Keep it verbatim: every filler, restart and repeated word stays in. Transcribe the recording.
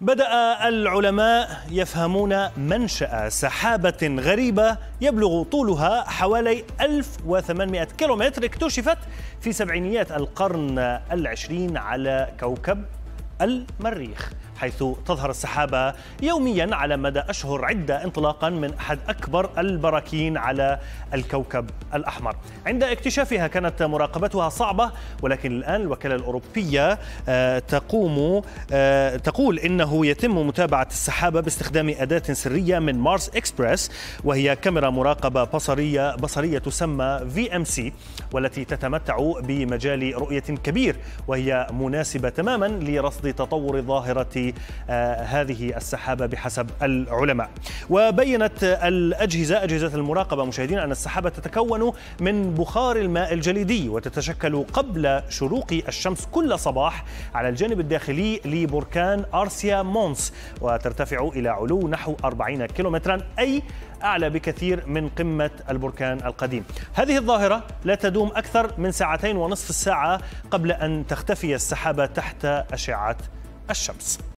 بدأ العلماء يفهمون منشأ سحابة غريبة يبلغ طولها حوالي ألف وثمانمئة كيلومتر اكتشفت في سبعينيات القرن العشرين على كوكب المريخ، حيث تظهر السحابة يوميا على مدى أشهر عدة انطلاقا من أحد أكبر البراكين على الكوكب الأحمر. عند اكتشافها كانت مراقبتها صعبة، ولكن الآن الوكالة الأوروبية تقوم تقول إنه يتم متابعة السحابة باستخدام أداة سرية من مارس إكسبريس، وهي كاميرا مراقبة بصرية بصرية تسمى في إم سي، والتي تتمتع بمجال رؤية كبير، وهي مناسبة تماما لرصد تطور ظاهرة آه هذه السحابة بحسب العلماء. وبينت الأجهزة أجهزة المراقبة مشاهدين أن السحابة تتكون من بخار الماء الجليدي، وتتشكل قبل شروق الشمس كل صباح على الجانب الداخلي لبركان أرسيا مونس، وترتفع إلى علو نحو أربعين كيلومترا، أي أعلى بكثير من قمة البركان القديم. هذه الظاهرة لا تدوم أكثر من ساعتين ونصف الساعة قبل أن تختفي السحابة تحت أشعة الشمس.